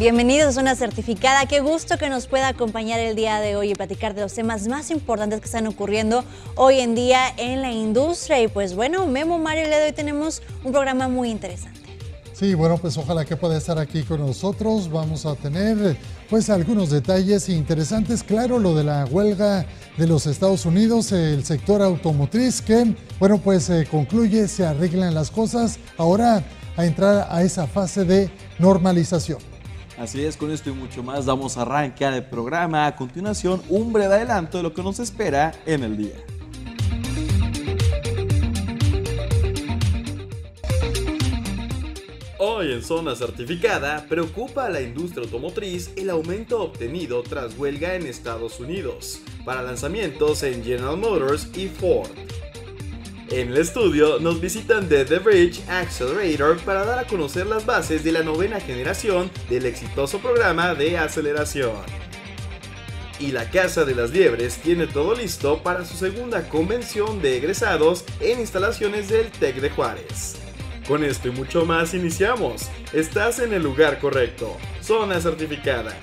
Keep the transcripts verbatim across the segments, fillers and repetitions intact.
Bienvenidos a Zona Certificada. Qué gusto que nos pueda acompañar el día de hoy y platicar de los temas más importantes que están ocurriendo hoy en día en la industria. Y pues bueno, Memo, Mario, el día de hoy tenemos un programa muy interesante. Sí, bueno, pues ojalá que pueda estar aquí con nosotros. Vamos a tener pues algunos detalles interesantes. Claro, lo de la huelga de los Estados Unidos, el sector automotriz que, bueno, pues eh, concluye, se arreglan las cosas. Ahora a entrar a esa fase de normalización. Así es, con esto y mucho más damos arranque al programa. A continuación, un breve adelanto de lo que nos espera en el día. Hoy en Zona Certificada, preocupa a la industria automotriz el aumento obtenido tras huelga en Estados Unidos para lanzamientos en General Motors y Ford. En el estudio nos visitan de The Bridge Accelerator para dar a conocer las bases de la novena generación del exitoso programa de aceleración. Y la Casa de las Liebres tiene todo listo para su segunda convención de egresados en instalaciones del TEC de Juárez. Con esto y mucho más iniciamos. Estás en el lugar correcto. Zona Certificada.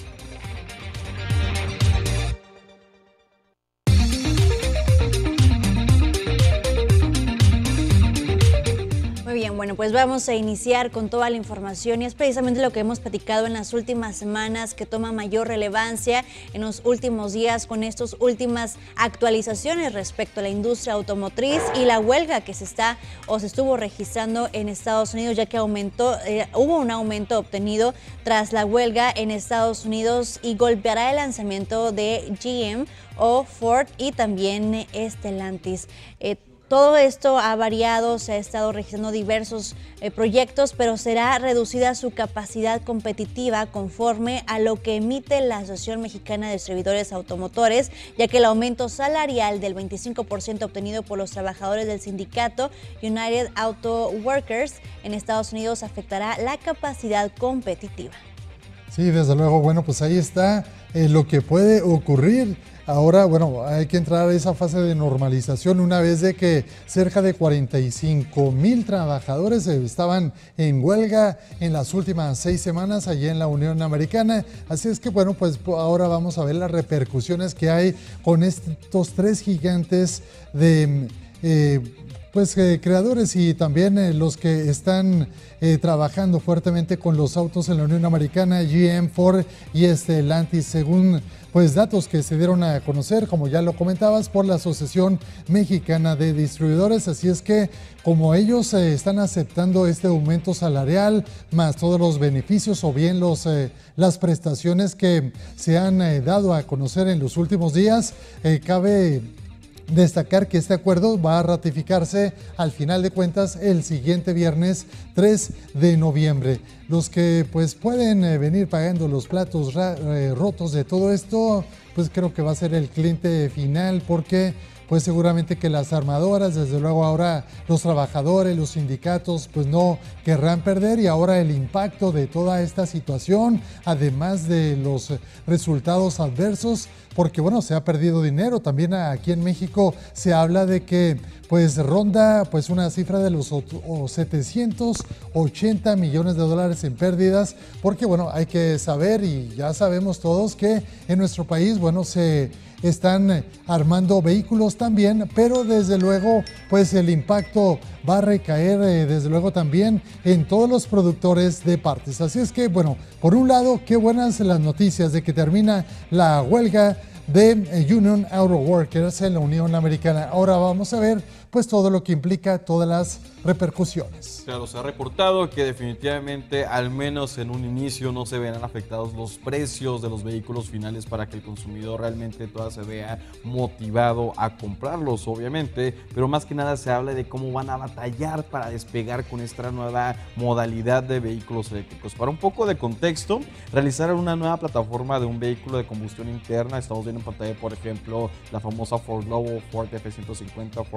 Muy bien, bueno, pues vamos a iniciar con toda la información y es precisamente lo que hemos platicado en las últimas semanas que toma mayor relevancia en los últimos días con estas últimas actualizaciones respecto a la industria automotriz y la huelga que se está o se estuvo registrando en Estados Unidos, ya que aumentó, eh, hubo un aumento obtenido tras la huelga en Estados Unidos y golpeará el lanzamiento de G M o Ford y también Stellantis. Eh, Todo esto ha variado, se ha estado registrando diversos eh, proyectos, pero será reducida su capacidad competitiva conforme a lo que emite la Asociación Mexicana de Distribuidores Automotores, ya que el aumento salarial del veinticinco por ciento obtenido por los trabajadores del sindicato United Auto Workers en Estados Unidos afectará la capacidad competitiva. Sí, desde luego, bueno, pues ahí está eh, lo que puede ocurrir. Ahora, bueno, hay que entrar a esa fase de normalización una vez de que cerca de cuarenta y cinco mil trabajadores estaban en huelga en las últimas seis semanas allí en la Unión Americana. Así es que, bueno, pues ahora vamos a ver las repercusiones que hay con estos tres gigantes de eh, pues eh, creadores y también eh, los que están eh, trabajando fuertemente con los autos en la Unión Americana, G M, Ford y Stellantis, según pues datos que se dieron a conocer, como ya lo comentabas, por la Asociación Mexicana de Distribuidores. Así es que como ellos eh, están aceptando este aumento salarial, más todos los beneficios o bien los, eh, las prestaciones que se han eh, dado a conocer en los últimos días, eh, cabe destacar que este acuerdo va a ratificarse al final de cuentas el siguiente viernes tres de noviembre. Los que pues pueden eh, venir pagando los platos eh, rotos de todo esto, pues creo que va a ser el cliente final, porque pues seguramente que las armadoras, desde luego ahora los trabajadores, los sindicatos, pues no querrán perder, y ahora el impacto de toda esta situación, además de los resultados adversos, porque bueno, se ha perdido dinero. También aquí en México se habla de que pues ronda pues una cifra de los setecientos ochenta millones de dólares en pérdidas, porque bueno, hay que saber y ya sabemos todos que en nuestro país, bueno, se están armando vehículos también, pero desde luego pues el impacto va a recaer eh, desde luego también en todos los productores de partes. Así es que bueno, por un lado, qué buenas las noticias de que termina la huelga de Union Auto Workers en la Unión Americana. Ahora vamos a ver pues todo lo que implica, todas las repercusiones. Claro, se ha reportado que definitivamente, al menos en un inicio, no se verán afectados los precios de los vehículos finales para que el consumidor realmente toda se vea motivado a comprarlos, obviamente, pero más que nada se habla de cómo van a batallar para despegar con esta nueva modalidad de vehículos eléctricos. Para un poco de contexto, realizaron una nueva plataforma de un vehículo de combustión interna. Estamos viendo en pantalla, por ejemplo, la famosa Ford Lobo, Ford F ciento cincuenta, Ford Raptor,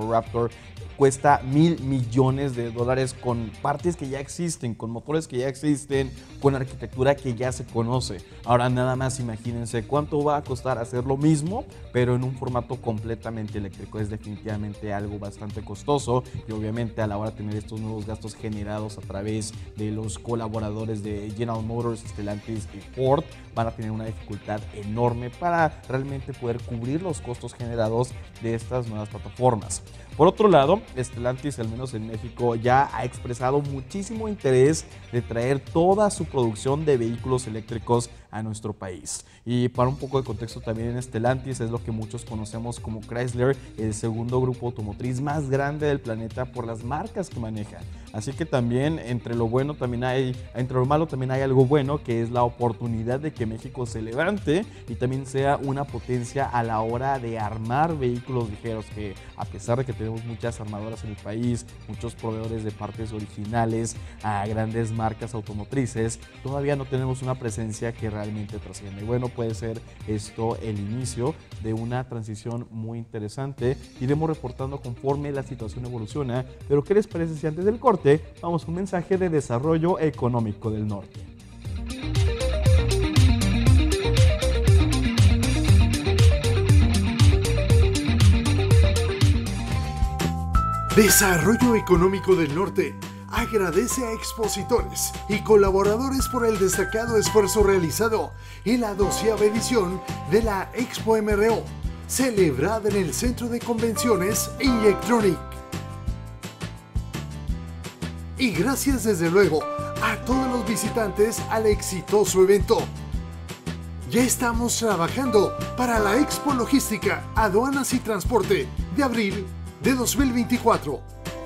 Chrysler cuesta mil millones de dólares con partes que ya existen, con motores que ya existen, con arquitectura que ya se conoce. Ahora nada más imagínense cuánto va a costar hacer lo mismo, pero en un formato completamente eléctrico. Es definitivamente algo bastante costoso y obviamente a la hora de tener estos nuevos gastos generados a través de los colaboradores de General Motors, Stellantis y Ford, van a tener una dificultad enorme para realmente poder cubrir los costos generados de estas nuevas plataformas. Por otro lado, Stellantis, al menos en México, ya ha expresado muchísimo interés de traer toda su producción de vehículos eléctricos a nuestro país. Y para un poco de contexto también, en Stellantis es lo que muchos conocemos como Chrysler, el segundo grupo automotriz más grande del planeta por las marcas que maneja. Así que también entre lo bueno también hay, entre lo malo también hay algo bueno, que es la oportunidad de que México se levante y también sea una potencia a la hora de armar vehículos ligeros, que a pesar de que tenemos muchas armadoras en el país, muchos proveedores de partes originales a grandes marcas automotrices, todavía no tenemos una presencia que realmente trasciende. Bueno, puede ser esto el inicio de una transición muy interesante. Iremos reportando conforme la situación evoluciona, pero ¿qué les parece si antes del corte vamos a un mensaje de desarrollo económico del norte? Desarrollo Económico del Norte agradece a expositores y colaboradores por el destacado esfuerzo realizado en la doceava edición de la Expo M R O, celebrada en el Centro de Convenciones Electronic. Y gracias desde luego a todos los visitantes al exitoso evento. Ya estamos trabajando para la Expo Logística, Aduanas y Transporte de abril de dos mil veinticuatro.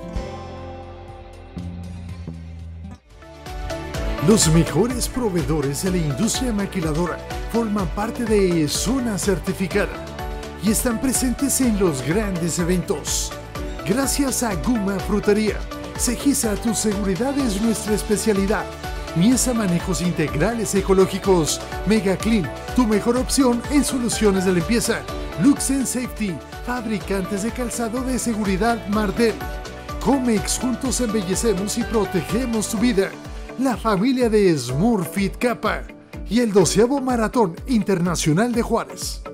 Los mejores proveedores de la industria maquiladora forman parte de Zona Certificada y están presentes en los grandes eventos. Gracias a Guma Frutería, Segisa, tu seguridad es nuestra especialidad. Miesa Manejos Integrales Ecológicos, Mega Clean, tu mejor opción en soluciones de limpieza. Luxen Safety, fabricantes de calzado de seguridad Martel. Comex, juntos embellecemos y protegemos tu vida. La familia de Smurfit Kappa y el doceavo Maratón Internacional de Juárez.